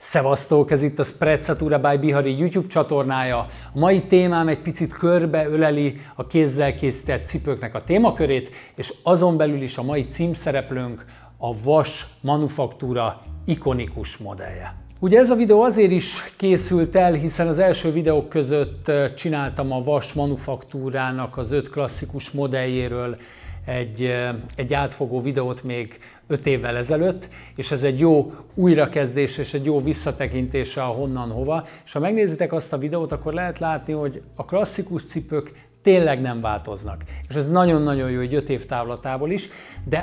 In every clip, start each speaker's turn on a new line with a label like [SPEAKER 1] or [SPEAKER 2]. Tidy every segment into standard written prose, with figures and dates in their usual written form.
[SPEAKER 1] Szevasztok, ez itt a Sprezzatura by Bihari YouTube csatornája. A mai témám egy picit körbeöleli a kézzel készített cipőknek a témakörét, és azon belül is a mai címszereplőnk a Vas Manufaktúra ikonikus modellje. Ugye ez a videó azért is készült el, hiszen az első videók között csináltam a Vas Manufaktúrának az 5 klasszikus modelljéről egy átfogó videót még 5 évvel ezelőtt, és ez egy jó újrakezdés és egy jó visszatekintése a honnan hova. És ha megnézitek azt a videót, akkor lehet látni, hogy a klasszikus cipők tényleg nem változnak. És ez nagyon-nagyon jó, egy 5 év távlatából is, de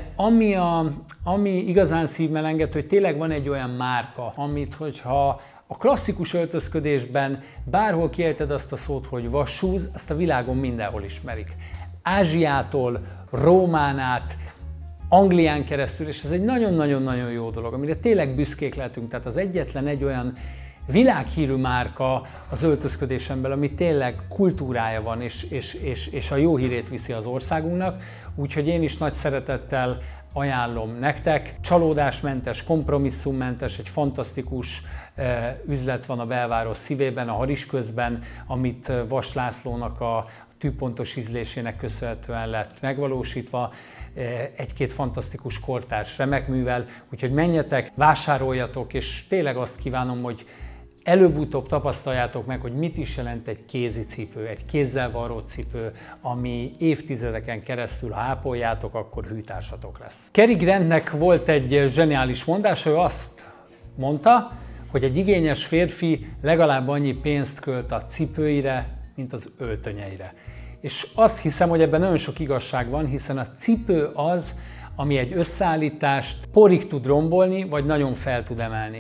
[SPEAKER 1] ami igazán szívmel enged, hogy tényleg van egy olyan márka, amit hogyha a klasszikus öltözködésben bárhol kiejted azt a szót, hogy Vas shoes, azt a világon mindenhol ismerik. Ázsiától, Rómán át, Anglián keresztül, és ez egy nagyon-nagyon-nagyon jó dolog, amire tényleg büszkék lehetünk. Tehát az egyetlen egy olyan világhírű márka az öltözködésen belül, ami tényleg kultúrája van, és a jó hírét viszi az országunknak. Úgyhogy én is nagy szeretettel ajánlom nektek. Csalódásmentes, kompromisszummentes, egy fantasztikus üzlet van a belváros szívében, a Harisközben, amit Vas Lászlónak a tűpontos ízlésének köszönhetően lett megvalósítva, egy-két fantasztikus kortárs remek művel, úgyhogy menjetek, vásároljatok, és tényleg azt kívánom, hogy előbb-utóbb tapasztaljátok meg, hogy mit is jelent egy kézi cipő, egy kézzel varrott cipő, ami évtizedeken keresztül, ha ápoljátok, akkor hűtársatok lesz. Cary Grantnek volt egy zseniális mondása, ő azt mondta, hogy egy igényes férfi legalább annyi pénzt költ a cipőire, mint az öltönyeire. És azt hiszem, hogy ebben nagyon sok igazság van, hiszen a cipő az, ami egy összeállítást porig tud rombolni, vagy nagyon fel tud emelni.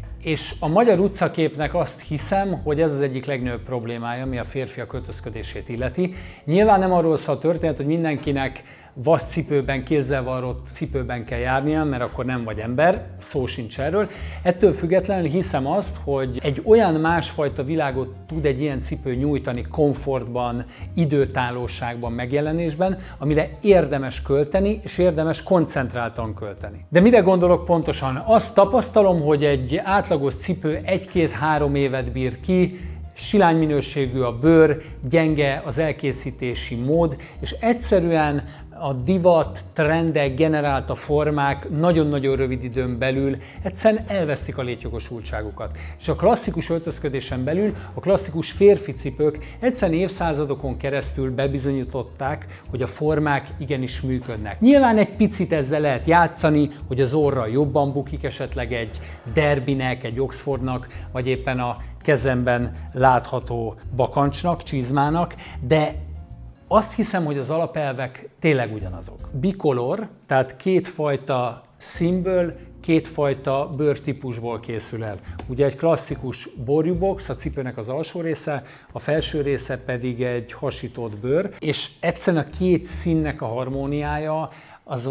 [SPEAKER 1] És a magyar utcaképnek azt hiszem, hogy ez az egyik legnagyobb problémája, ami a férfiak öltözködését illeti. Nyilván nem arról szól a történet, hogy mindenkinek vas cipőben, kézzel varrott cipőben kell járnia, mert akkor nem vagy ember, szó sincs erről. Ettől függetlenül hiszem azt, hogy egy olyan másfajta világot tud egy ilyen cipő nyújtani komfortban, időtállóságban, megjelenésben, amire érdemes költeni, és érdemes koncentráltan költeni. De mire gondolok pontosan? Azt tapasztalom, hogy egy átlagos cipő 1-2-3 évet bír ki, silány minőségű a bőr, gyenge az elkészítési mód, és egyszerűen a divat, trendek, generálta formák nagyon-nagyon rövid időn belül egyszerűen elvesztik a létjogosultságukat. És a klasszikus öltözködésen belül a klasszikus férfi cipők egyszerűen évszázadokon keresztül bebizonyították, hogy a formák igenis működnek. Nyilván egy picit ezzel lehet játszani, hogy az orra jobban bukik esetleg egy Derbynek, egy Oxfordnak, vagy éppen a kezemben látható bakancsnak, csizmának, de azt hiszem, hogy az alapelvek tényleg ugyanazok. Bicolor, tehát kétfajta színből, kétfajta bőrtípusból készül el. Ugye egy klasszikus borjúbox, a cipőnek az alsó része, a felső része pedig egy hasított bőr, és egyszerűen a két színnek a harmóniája az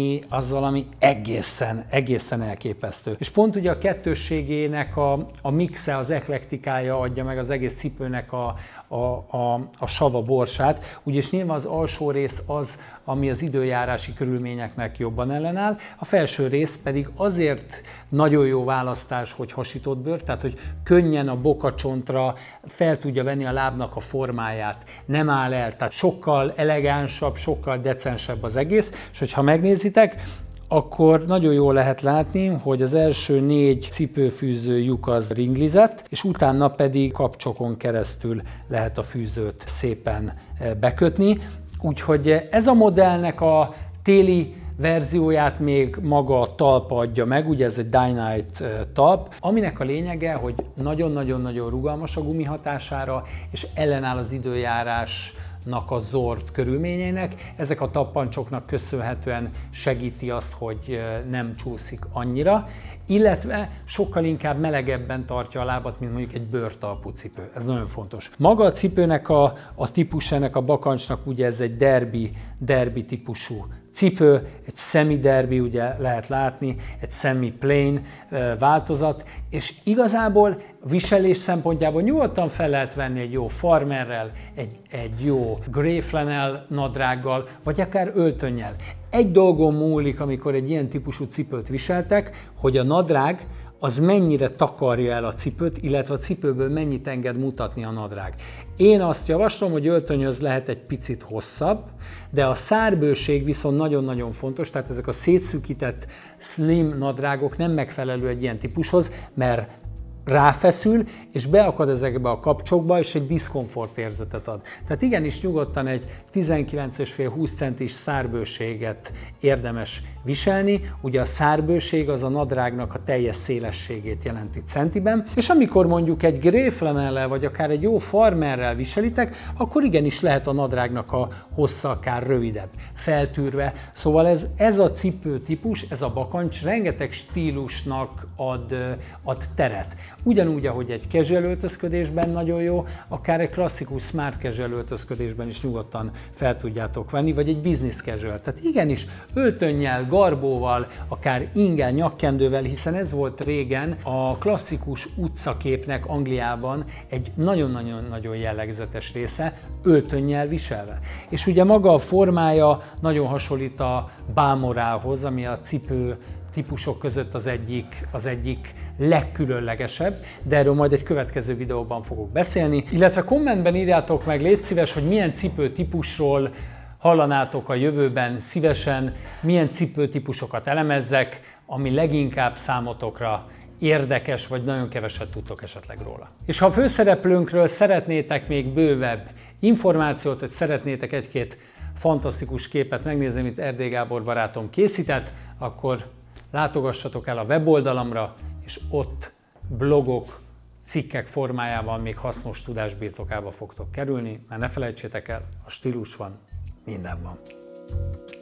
[SPEAKER 1] valami egészen elképesztő. És pont ugye a kettősségének a mixe, az eklektikája adja meg az egész cipőnek a sava borsát, úgyis nyilván az alsó rész az, ami az időjárási körülményeknek jobban ellenáll, a felső rész pedig azért nagyon jó választás, hogy hasított bőr, tehát hogy könnyen a bokacsontra fel tudja venni a lábnak a formáját, nem áll el, tehát sokkal elegánsabb, sokkal decensebb az egész, és hogyha megnézitek, akkor nagyon jól lehet látni, hogy az első 4 cipőfűző lyuk az ringlizett, és utána pedig kapcsokon keresztül lehet a fűzőt szépen bekötni. Úgyhogy ez a modellnek a téli verzióját még maga a talpa adja meg, ugye ez egy Dynite talp, aminek a lényege, hogy nagyon-nagyon-nagyon rugalmas a gumi hatására, és ellenáll az időjárásnak a zord körülményeinek. Ezek a tappancsoknak köszönhetően segíti azt, hogy nem csúszik annyira, illetve sokkal inkább melegebben tartja a lábat, mint mondjuk egy bőrtalpú cipő. Ez nagyon fontos. Maga a cipőnek a típusának, a bakancsnak ugye ez egy derby típusú cipő, egy semi-derby, ugye lehet látni, egy semi-plain változat, és igazából viselés szempontjából nyugodtan fel lehet venni egy jó farmerrel, egy jó grey flannel nadrággal, vagy akár öltönnyel. Egy dolgon múlik, amikor egy ilyen típusú cipőt viseltek, hogy a nadrág az mennyire takarja el a cipőt, illetve a cipőből mennyit enged mutatni a nadrág. Én azt javaslom, hogy öltönyöz lehet egy picit hosszabb, de a szárbőség viszont nagyon-nagyon fontos, tehát ezek a szétszűkített slim nadrágok nem megfelelő egy ilyen típushoz, mert ráfeszül, és beakad ezekbe a kapcsokba, és egy diszkomfort érzetet ad. Tehát igenis nyugodtan egy 19,5-20 centis szárbőséget érdemes viselni. Ugye a szárbőség az a nadrágnak a teljes szélességét jelenti centiben, és amikor mondjuk egy gréflemellel, vagy akár egy jó farmerrel viselitek, akkor igenis lehet a nadrágnak a hossza akár rövidebb, feltűrve. Szóval ez a cipőtípus, ez a bakancs rengeteg stílusnak ad teret. Ugyanúgy, ahogy egy casual öltözködésben nagyon jó, akár egy klasszikus smart casual öltözködésben is nyugodtan fel tudjátok venni, vagy egy business casual. Tehát igenis öltönnyel, garbóval, akár ingel, nyakkendővel, hiszen ez volt régen a klasszikus utcaképnek Angliában egy nagyon-nagyon jellegzetes része, öltönnyel viselve. És ugye maga a formája nagyon hasonlít a balmoral-hoz, ami a cipő típusok között az egyik legkülönlegesebb, de erről majd egy következő videóban fogok beszélni. Illetve kommentben írjátok meg, légy szíves, hogy milyen cipőtípusról hallanátok a jövőben szívesen, milyen cipőtípusokat elemezzek, ami leginkább számotokra érdekes, vagy nagyon keveset tudtok esetleg róla. És ha a főszereplőnkről szeretnétek még bővebb információt, vagy szeretnétek egy-két fantasztikus képet megnézni, amit Erdély Gábor barátom készített, akkor látogassatok el a weboldalamra, és ott blogok, cikkek formájában még hasznos tudás birtokába fogtok kerülni, mert ne felejtsétek el, a stílus van, minden van.